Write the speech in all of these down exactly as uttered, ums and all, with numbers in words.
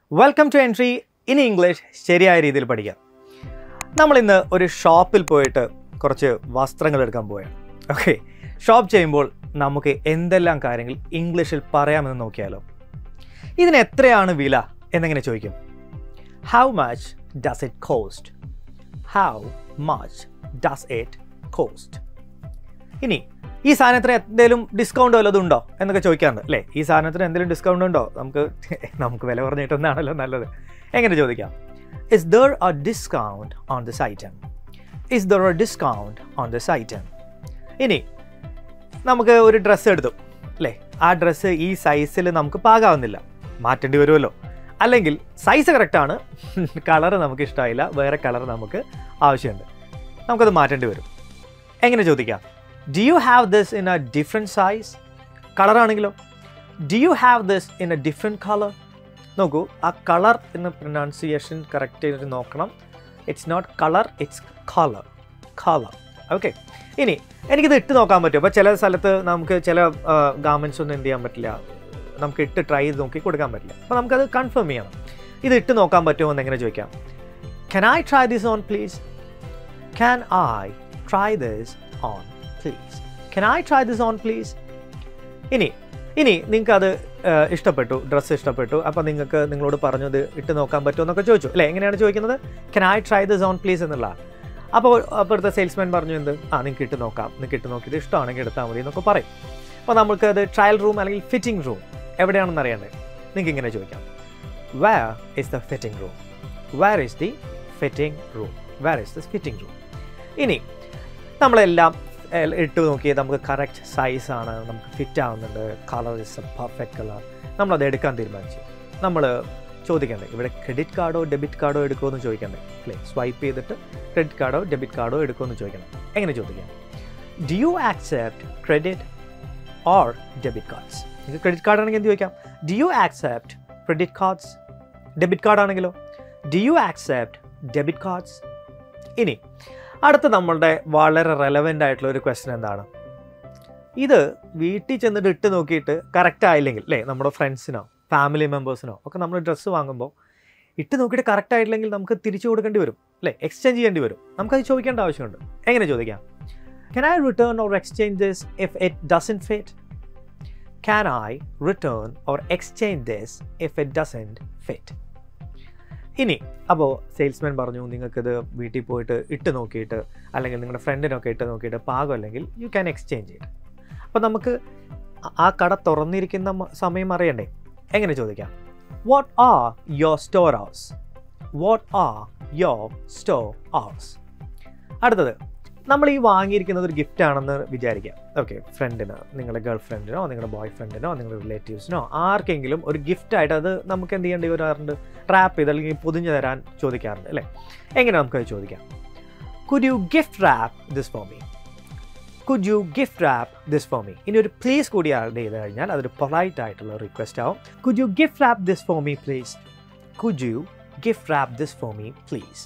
Welcome to Entri in English ശരിയായ രീതിയിൽ പഠിക്കാം. നമ്മളിന്ന് ഒരു ഷോപ്പിൽ പോയിട്ട് കുറച്ച് വസ്ത്രങ്ങൾ എടുക്കാൻ പോവുകയാണ്. ഓക്കെ, ഷോപ്പ് ചെയ്യുമ്പോൾ നമുക്ക് എന്തെല്ലാം കാര്യങ്ങൾ ഇംഗ്ലീഷിൽ പറയാമെന്ന് നോക്കിയാലോ. ഇതിന് എത്രയാണ് വില എന്നെങ്ങനെ ചോദിക്കും? How much does it cost? How much does it cost? ഇനി ഈ സാധനത്തിന് എന്തെങ്കിലും ഡിസ്കൗണ്ട് വല്ലതും ഉണ്ടോ എന്നൊക്കെ ചോദിക്കാറുണ്ട് അല്ലേ. ഈ സാധനത്തിന് എന്തെങ്കിലും ഡിസ്കൗണ്ട് ഉണ്ടോ? നമുക്ക് നമുക്ക് വില പറഞ്ഞിട്ടൊന്നാണല്ലോ നല്ലത്. എങ്ങനെ ചോദിക്കാം? Is there a discount on this item? Is there a discount on this item? ഇനി നമുക്ക് ഒരു ഡ്രസ്സ് എടുത്തു അല്ലേ, ആ ഡ്രസ്സ് ഈ സൈസിൽ നമുക്ക് പാകാവുന്നില്ല, മാറ്റേണ്ടി വരുമല്ലോ. അല്ലെങ്കിൽ സൈസ് കറക്റ്റാണ്, കളറ് നമുക്ക് ഇഷ്ടമായില്ല, വേറെ കളർ നമുക്ക് ആവശ്യമുണ്ട്, നമുക്കത് മാറ്റേണ്ടി വരും. എങ്ങനെ ചോദിക്കാം? Do you have this in a different size? Colour ആണെങ്കിലോ? Do you have this in a different color? നോക്കൂ, ആ കളർ എന്ന പ്രൊനൗൺസിയേഷൻ കറക്റ്റ് ചെയ്തിട്ട് നോക്കണം. It's not colour, it's colour. Colour. Okay, ഇനി എനിക്കിത് ഇട്ട് നോക്കാൻ പറ്റും. അപ്പോൾ ചില സ്ഥലത്ത് നമുക്ക് ചില ഗാർമെൻറ്റ്സ് ഒന്നും എന്ത് ചെയ്യാൻ പറ്റില്ല, നമുക്ക് ഇട്ട് ട്രൈ ചെയ്ത് നോക്കി കൊടുക്കാൻ പറ്റില്ല. അപ്പോൾ നമുക്കത് കൺഫേം ചെയ്യണം. ഇത് ഇട്ട് നോക്കാൻ പറ്റുമോ എന്ന് എങ്ങനെ ചോദിക്കാം? Can I try this on please? Can I try this on please? Can I try this on please? ഇനി ഇനി നിങ്ങൾക്കത് ഇഷ്ടപ്പെട്ടു, ഡ്രസ്സ് ഇഷ്ടപ്പെട്ടു, അപ്പോൾ നിങ്ങൾക്ക് നിങ്ങളോട് പറഞ്ഞു ഇത് ഇട്ട് നോക്കാൻ പറ്റുമോ എന്നൊക്കെ ചോദിച്ചു അല്ലേ. എങ്ങനെയാണ് ചോദിക്കുന്നത്? Can I try this on please എന്നുള്ളതാണ്. അപ്പോൾ അപ്പോഴത്തെ സെയിൽസ്മാൻ പറഞ്ഞു എന്ത്, ആ നിങ്ങൾക്ക് ഇട്ട് നോക്കാം, നിങ്ങൾക്ക് ഇട്ട് നോക്കിയിട്ട് ഇഷ്ടമാണെങ്കിൽ എടുത്താൽ മതി എന്നൊക്കെ പറയും. അപ്പോൾ നമുക്ക് അത് ട്രയൽ റൂം അല്ലെങ്കിൽ ഫിറ്റിംഗ് റൂം എവിടെയാണെന്ന് അറിയണ്ടേ. നിങ്ങൾക്ക് ഇങ്ങനെ ചോദിക്കാം, Where is the fitting room? Where is the fitting room? Where is the fitting room? ഇനി നമ്മളെല്ലാം ഇട്ട് നോക്കി നമുക്ക് കറക്റ്റ് സൈസാണ്, നമുക്ക് ഫിറ്റ് ആവുന്നുണ്ട്, colour is a perfect colour, നമ്മളത് എടുക്കാൻ തീരുമാനിച്ചു. നമ്മൾ ചോദിക്കണ്ടേ ഇവിടെ ക്രെഡിറ്റ് കാർഡോ ഡെബിറ്റ് കാർഡോ എടുക്കുമോ എന്ന് ചോദിക്കണ്ടേ അല്ലേ. സ്വൈപ്പ് ചെയ്തിട്ട് ക്രെഡിറ്റ് കാർഡോ ഡെബിറ്റ് കാർഡോ എടുക്കുമോ എന്ന് ചോദിക്കണം. എങ്ങനെ ചോദിക്കാം? Do you accept credit or debit cards? നിങ്ങൾക്ക് ക്രെഡിറ്റ് കാർഡ് ആണെങ്കിൽ എന്ത് ചോദിക്കാം? Do you accept credit cards? Debit card ആണെങ്കിലോ? Do you accept debit cards? ഇനി അടുത്ത നമ്മളുടെ വളരെ റെലവൻ്റ് ആയിട്ടുള്ള ഒരു ക്വസ്റ്റ്യൻ എന്താണ്? ഇത് വീട്ടിൽ ചെന്നിട്ട് ഇട്ട് നോക്കിയിട്ട് കറക്റ്റ് ആയില്ലെങ്കിൽ അല്ലേ, നമ്മുടെ ഫ്രണ്ട്സിനോ ഫാമിലി മെമ്പേഴ്സിനോ ഒക്കെ നമ്മൾ ഡ്രസ്സ് വാങ്ങുമ്പോൾ ഇട്ട് നോക്കിയിട്ട് കറക്റ്റ് ആയില്ലെങ്കിൽ നമുക്ക് തിരിച്ചു കൊടുക്കേണ്ടി വരും അല്ലേ, എക്സ്ചേഞ്ച് ചെയ്യേണ്ടി വരും. നമുക്കത് ചോദിക്കേണ്ട ആവശ്യമുണ്ട്. എങ്ങനെ ചോദിക്കാം? Can I return or exchange this if it doesn't fit? Can I return or exchange this if it doesn't fit? ഇനി അപ്പോൾ സെയിൽസ്മാൻ പറഞ്ഞു നിങ്ങൾക്കിത് വീട്ടിൽ പോയിട്ട് ഇട്ട് നോക്കിയിട്ട് അല്ലെങ്കിൽ നിങ്ങളുടെ ഫ്രണ്ടിനൊക്കെ ഇട്ട് നോക്കിയിട്ട് പാകം അല്ലെങ്കിൽ യു ക്യാൻ എക്സ്ചേഞ്ച് ചെയ്ത്. അപ്പോൾ നമുക്ക് ആ കട തുറന്നിരിക്കുന്ന സമയം അറിയണ്ടേ. എങ്ങനെ ചോദിക്കാം? What are your store hours? What are your store hours? അടുത്തത്, നമ്മൾ ഈ വാങ്ങിയിരിക്കുന്നത് ഒരു ഗിഫ്റ്റ് ആണെന്ന് വിചാരിക്കാം. ഓക്കെ, ഫ്രണ്ടിന്, നിങ്ങളുടെ ഗേൾ ഫ്രണ്ടിനോ നിങ്ങളുടെ ബോയ് ഫ്രണ്ടിനോ നിങ്ങളുടെ റിലേറ്റീവ്സിനോ ആർക്കെങ്കിലും ഒരു ഗിഫ്റ്റായിട്ട് അത് നമുക്ക് എന്ത് ചെയ്യേണ്ടി വരാറുണ്ട്? റാപ്പ് ചെയ്ത് അല്ലെങ്കിൽ പൊതിഞ്ഞ് തരാൻ ചോദിക്കാറുണ്ട് അല്ലേ. എങ്ങനെ നമുക്കത് ചോദിക്കാം? Could you gift wrap this for me? Could you gift wrap this for me? ഇനി ഒരു പ്ലീസ് കൂടി ആഡ് ചെയ്ത് കഴിഞ്ഞാൽ അതൊരു പൊളൈറ്റ് ആയിട്ടുള്ള റിക്വസ്റ്റ് ആവും. Could you gift wrap this for me please? Could you gift wrap this for me please?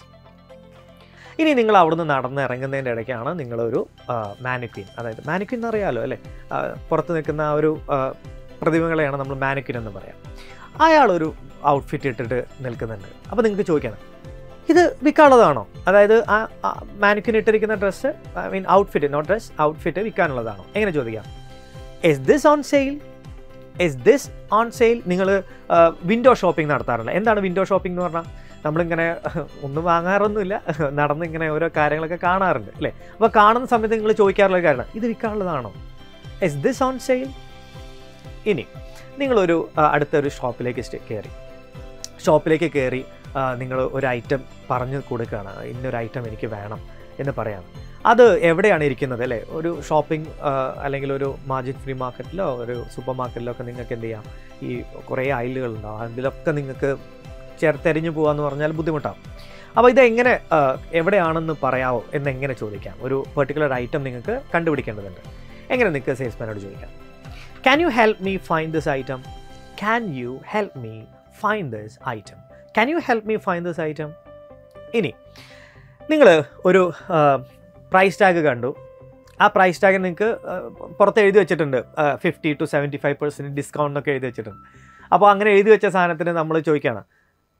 ഇനി നിങ്ങൾ അവിടുന്ന് നടന്ന് ഇറങ്ങുന്നതിൻ്റെ ഇടയ്ക്കാണ് നിങ്ങളൊരു മാനിക്വിൻ, അതായത് മാനിക്വിൻ എന്നറിയാമല്ലോ അല്ലേ, പുറത്ത് നിൽക്കുന്ന ആ ഒരു പ്രതിമകളെയാണ് നമ്മൾ മാനിക്വിൻ എന്ന് പറയാം. അയാളൊരു ഔട്ട്ഫിറ്റ് ഇട്ടിട്ട് നിൽക്കുന്നുണ്ട്. അപ്പോൾ നിങ്ങൾക്ക് ചോദിക്കണം, ഇത് വിൽക്കാനുള്ളതാണോ? അതായത് ആ മാനിക്വിൻ ഇട്ടിരിക്കുന്ന dress, I mean outfit, not dress, outfit വിൽക്കാനുള്ളതാണോ? എങ്ങനെ ചോദിക്കാം? Is this on sale? Is this on sale? നിങ്ങൾ വിൻഡോ ഷോപ്പിംഗ് നടത്താറുണ്ട്. എന്താണ് വിൻഡോ ഷോപ്പിംഗ് എന്ന് പറഞ്ഞാൽ? നമ്മളിങ്ങനെ ഒന്നും വാങ്ങാറൊന്നുമില്ല, നടന്ന് ഇങ്ങനെ ഓരോ കാര്യങ്ങളൊക്കെ കാണാറുണ്ട് അല്ലേ. അപ്പോൾ കാണുന്ന സമയത്ത് നിങ്ങൾ ചോദിക്കാറുള്ള കാരണം, ഇത് വിൽക്കാനുള്ളതാണോ? Is this on sale? ഇനി നിങ്ങളൊരു അടുത്തൊരു ഷോപ്പിലേക്ക് കയറി ഷോപ്പിലേക്ക് കയറി നിങ്ങൾ ഒരു ഐറ്റം പറഞ്ഞു കൊടുക്കുകയാണ്, ഇന്നൊരു ഐറ്റം എനിക്ക് വേണം എന്ന് പറയാണ്. അത് എവിടെയാണ് ഇരിക്കുന്നത് അല്ലേ? ഒരു ഷോപ്പിംഗ് അല്ലെങ്കിൽ ഒരു മാർജിൻ ഫ്രീ മാർക്കറ്റിലോ ഒരു സൂപ്പർ മാർക്കറ്റിലോ ഒക്കെ നിങ്ങൾക്ക് എന്ത് ചെയ്യാം, ഈ കുറേ അയലുകളുണ്ടാവും, അതിലൊക്കെ നിങ്ങൾക്ക് ചേർത്തെരിഞ്ഞു പോകാമെന്ന് പറഞ്ഞാൽ ബുദ്ധിമുട്ടാവും. അപ്പോൾ ഇതെങ്ങനെ എവിടെയാണെന്ന് പറയാമോ എന്നെങ്ങനെ ചോദിക്കാം? ഒരു പെർട്ടിക്കുലർ ഐറ്റം നിങ്ങൾക്ക് കണ്ടുപിടിക്കേണ്ടതുണ്ട്. എങ്ങനെ നിങ്ങൾക്ക് സെയിൽസ്മാനോട് ചോദിക്കാം? Can you help me find this item? Can you help me find this item? Can you help me find this item? ഇനി നിങ്ങൾ ഒരു പ്രൈസ് ടാഗ് കണ്ടു, ആ പ്രൈസ് ടാഗ് നിങ്ങൾക്ക് പുറത്ത് എഴുതി വെച്ചിട്ടുണ്ട്, fifty to seventy five percent discount ഒക്കെ എഴുതി വെച്ചിട്ടുണ്ട്. അപ്പോൾ അങ്ങനെ എഴുതി വെച്ച സാധനത്തിന് നമ്മൾ ചോദിക്കുകയാണ്,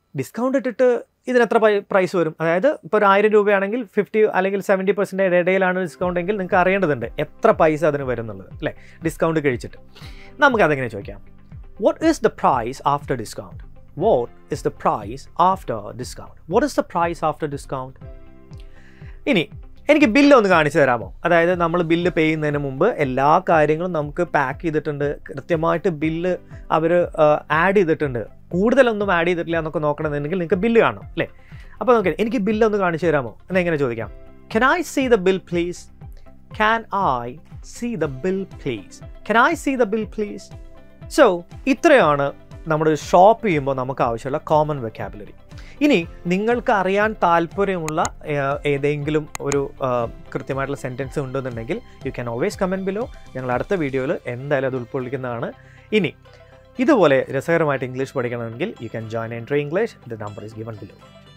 ഡിസ്കൗണ്ട് ഇട്ടിട്ട് ഇതിന് എത്ര പ്രൈസ് വരും? അതായത് ഇപ്പോൾ ഒരു ആയിരം രൂപയാണെങ്കിൽ ഫിഫ്റ്റി അല്ലെങ്കിൽ സെവൻറ്റി പെർസെൻറ്റേജ് ഇടയിലാണ് ഡിസ്കൗണ്ട് എങ്കിൽ നിങ്ങൾക്ക് അറിയേണ്ടതുണ്ട് എത്ര പൈസ അതിന് വരുന്നുള്ളത് അല്ലേ, ഡിസ്കൗണ്ട് കഴിച്ചിട്ട്. നമുക്കതെങ്ങനെ ചോദിക്കാം? What is the price after discount? What is the price after discount? What is the price after discount? ഇനി എനിക്ക് ബില്ല് ഒന്ന് കാണിച്ചു തരാമോ? അതായത് നമ്മൾ ബില്ല് പേ ചെയ്യുന്നതിന് മുമ്പ് എല്ലാ കാര്യങ്ങളും നമുക്ക് പാക്ക് ചെയ്തിട്ടുണ്ട്, കൃത്യമായിട്ട് ബില്ല് അവർ ആഡ് ചെയ്തിട്ടുണ്ട്, കൂടുതലൊന്നും ആഡ് ചെയ്തിട്ടില്ല എന്നൊക്കെ നോക്കണമെന്നുണ്ടെങ്കിൽ നിങ്ങൾക്ക് ബില്ല് കാണണം അല്ലേ. അപ്പോൾ നോക്കിയാൽ എനിക്ക് ബില്ല് ഒന്ന് കാണിച്ചു തരാമോ എന്നെങ്ങനെ ചോദിക്കാം? Can I see the bill please? Can I see the bill please? Can I see the bill please? So ഇത്രയാണ് നമ്മുടെ ഷോപ്പ് ചെയ്യുമ്പോൾ നമുക്ക് ആവശ്യമുള്ള കോമൺ വെക്കാബുലറി. ഇനി നിങ്ങൾക്ക് അറിയാൻ താല്പര്യമുള്ള ഏതെങ്കിലും ഒരു കൃത്യമായിട്ടുള്ള സെൻറ്റൻസ് ഉണ്ടെന്നുണ്ടെങ്കിൽ you can always comment below. ഞങ്ങൾ അടുത്ത വീഡിയോയിൽ എന്തായാലും അത് ഉൾക്കൊള്ളിക്കുന്നതാണ്. ഇനി ഇതുപോലെ രസകരമായിട്ട് ഇംഗ്ലീഷ് പഠിക്കണമെങ്കിൽ you can join Entri English. The number is given below.